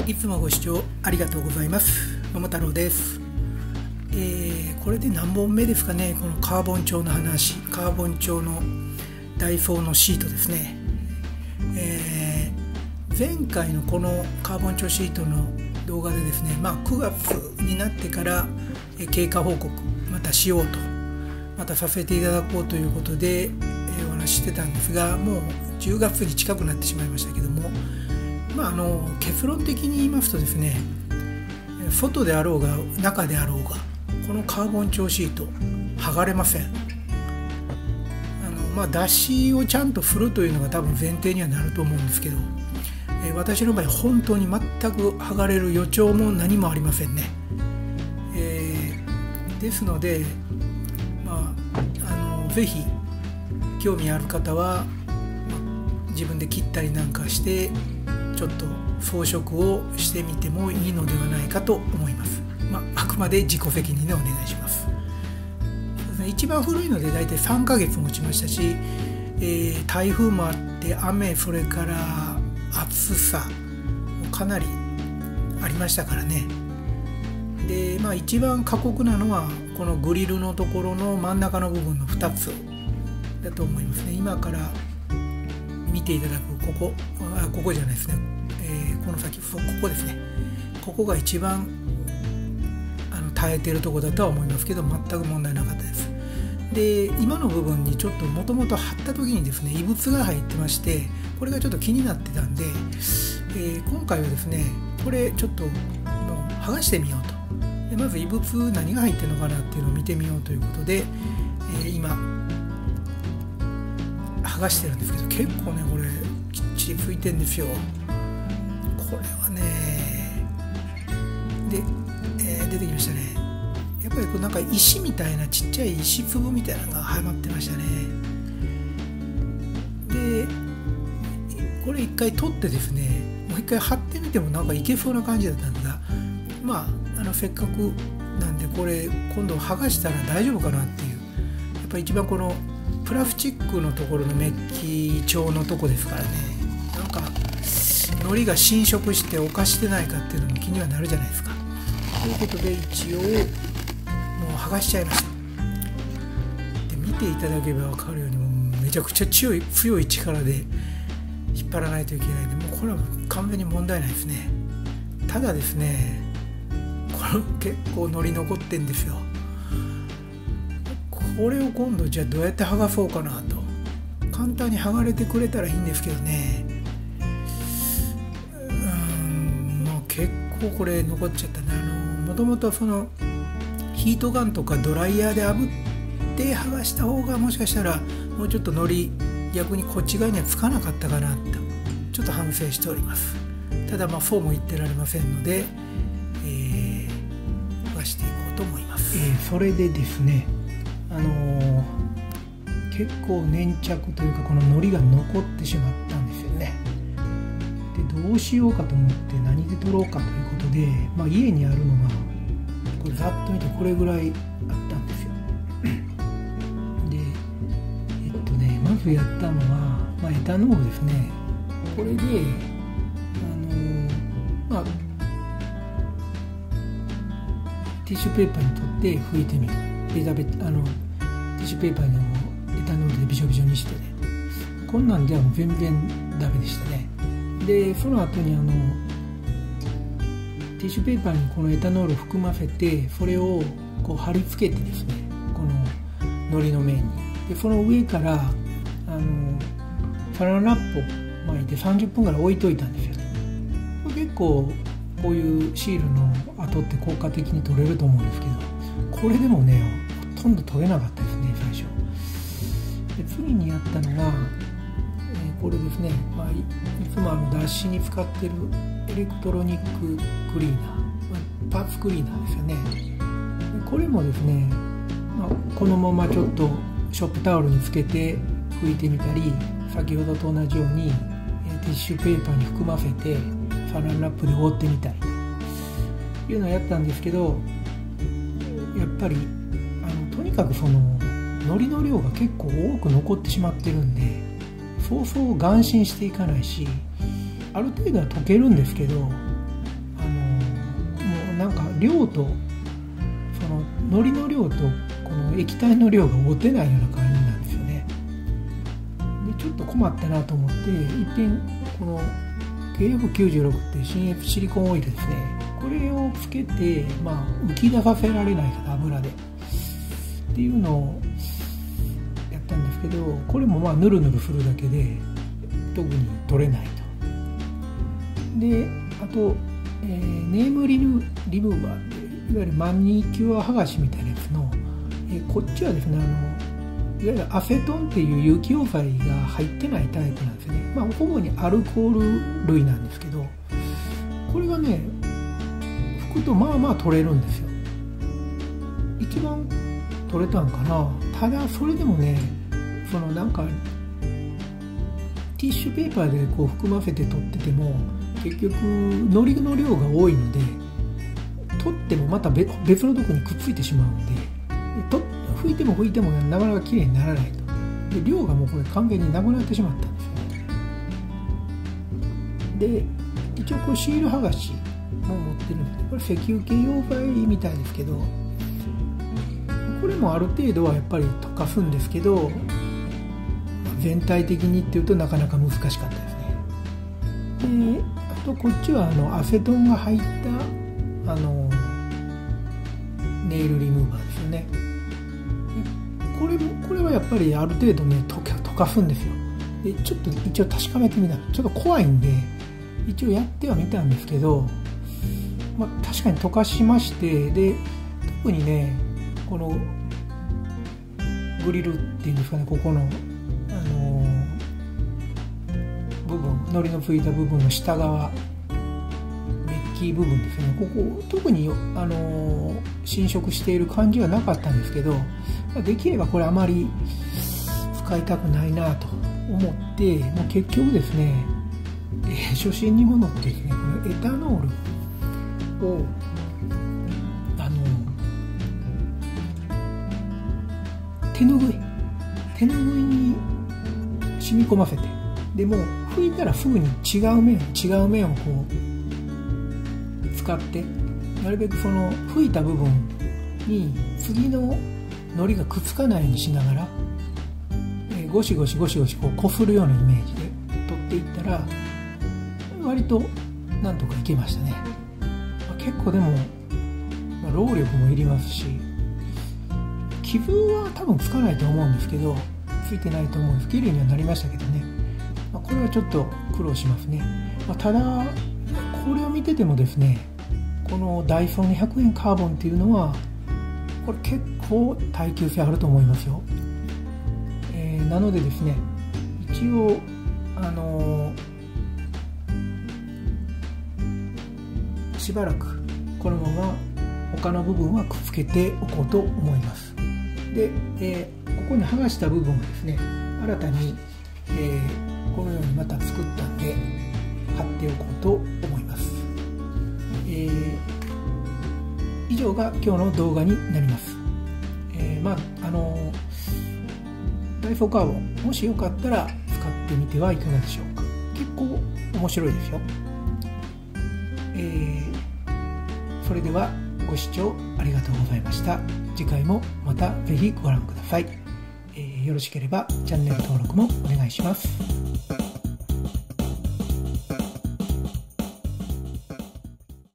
いつもご視聴ありがとうございます。桃太郎です。これで何本目ですかね。このカーボン調の話、カーボン調のダイソーのシートですね。前回のこのカーボン調シートの動画でですね、9月になってから経過報告またしようと、またさせていただこうということでお話ししてたんですが、もう10月に近くなってしまいましたけども、結論的に言いますとですね、外であろうが中であろうがこのカーボン調シート剥がれません。脱脂をちゃんと振るというのが多分前提にはなると思うんですけど、私の場合本当に全く剥がれる予兆も何もありませんね。ですので、ぜひ興味ある方は、自分で切ったりなんかしてちょっと装飾をしてみてもいいのではないかと思います。あくまで自己責任でお願いします。一番古いのでだいたい3ヶ月持ちましたし、台風もあって雨、それから暑さもかなりありましたからね。で、一番過酷なのはこのグリルのところの真ん中の部分の2つだと思いますね。今から見ていただくここじゃないですね、この先、ここですね。ここが一番耐えてるところだとは思いますけど、全く問題なかったです。で、今の部分にちょっともともと貼った時にですね、異物が入ってまして、これがちょっと気になってたんで、今回はですね、これちょっともう剥がしてみようと。でまず異物何が入ってるのかなっていうのを見てみようということで、今剥がしてるんですけど、結構ねこれきっちり拭いてんですよ。これはねで、出てきましたね。やっぱりこうなんか石みたいな、ちっちゃい石粒みたいなのがはまってましたね。でこれ一回取ってですね、もう一回貼ってみてもなんかいけそうな感じだったんですが、せっかくなんでこれ今度剥がしたら大丈夫かなっていう、やっぱり一番このプラスチックのところのメッキ調のとこですからね、なんか糊が侵食して侵してないかっていうのも気にはなるじゃないですか。ということで一応もう剥がしちゃいました。で見ていただければ分かるように、もうめちゃくちゃ強い力で引っ張らないといけないんで、もうこれは完全に問題ないですね。ただですね、これ結構糊残ってんですよ。これを今度じゃあどうやって剥がそうかなと。簡単に剥がれてくれたらいいんですけどね、結構これ残っちゃったね。もともとそのヒートガンとかドライヤーで炙って剥がした方がもしかしたらもうちょっと糊逆にこっち側にはつかなかったかなとちょっと反省しております。ただそうも言ってられませんので、剥がしていこうと思います。それでですね、結構粘着というかこの糊が残ってしまったんですよね。でどうしようかと思って何で取ろうかということで、家にあるのがこれざっと見てこれぐらいあったんですよ。でまずやったのは、エタノールですね。これでティッシュペーパーに取って拭いてみる。ティッシュペーパーにエタノールでびしょびしょにしてね、こんなんではもう全然ダメでしたね。でその後にティッシュペーパーにこのエタノールを含ませて、それをこう貼り付けてですね、この糊の面に、でその上からサランラップを巻いて30分ぐらい置いといたんですよね。これ結構こういうシールの跡って効果的に取れると思うんですけど、これでもねほとんど取れなかったですね、最初。で次にやったのが、これですね、いつも脱脂に使ってるエレクトロニッククリーナー、パーツクリーナーですよね。でこれもですね、このままちょっとショップタオルにつけて拭いてみたり、先ほどと同じようにティッシュペーパーに含ませてサランラップで覆ってみたりというのをやったんですけど、やっぱりとにかくその糊の量が結構多く残ってしまってるんで、そうそう眼心していかないし、ある程度は溶けるんですけど、 量とその糊の量とこの液体の量が合ってないような感じなんですよね。でちょっと困ったなと思って一遍この KF96 って新 F シリコンオイルですね、これをつけて、浮き出させられないから油でっていうのをやったんですけど、これもヌルヌルするだけで特に取れないと。であと、ネームリムーバーっていわゆるマニキュア剥がしみたいなやつの、こっちはですねいわゆるアセトンっていう有機溶剤が入ってないタイプなんですね。主にアルコール類なんですけど、これがね拭くと取れるんですよ。一番取れたんかな。ただそれでもねそのなんかティッシュペーパーでこう含ませて取ってても結局糊の量が多いので取ってもまた別のとこにくっついてしまうので拭いてもなかなかきれいにならないと。で量がもうこれ完全になくなってしまったんですよね。で一応こうシール剥がしも持ってるんですけど、これ石油系溶剤みたいですけど、これもある程度はやっぱり溶かすんですけど、全体的にっていうとなかなか難しかったですね。であとこっちはアセトンが入ったネイルリムーバーですよね。これはやっぱりある程度ね溶かすんですよ。でちょっと一応確かめてみた。ちょっと怖いんで一応やってはみたんですけど、確かに溶かしまして、で特にねこのグリルっていうんですかね、ここの部分、糊のついた部分の下側、メッキー部分ですね、ここ特に侵食している感じはなかったんですけど、できればこれあまり使いたくないなと思って、もう結局ですね、初心に戻ってですね、このエタノールを手ぬぐいに染み込ませて、でもう拭いたらすぐに違う面をこう使って、なるべくその拭いた部分に次の糊がくっつかないようにしながら、ゴシゴシこうこするようなイメージで取っていったら割となんとかいけましたね。結構でも、労力もいりますし、傷は多分つかないと思うんですけど、ついてないと思うんです。綺麗にはなりましたけどね、これはちょっと苦労しますね。ただこれを見ててもですね、このダイソーの100円カーボンっていうのはこれ結構耐久性あると思いますよ。なのでですね、一応しばらくこのまま他の部分はくっつけておこうと思います。で、ここに剥がした部分はですね、新たに、このようにまた作ったんで貼っておこうと思います。以上が今日の動画になります。ダイソーカーボン、もしよかったら使ってみてはいかがでしょうか。結構面白いですよ。それではご視聴ありがとうございました。次回もまたぜひご覧ください。よろしければチャンネル登録もお願いします。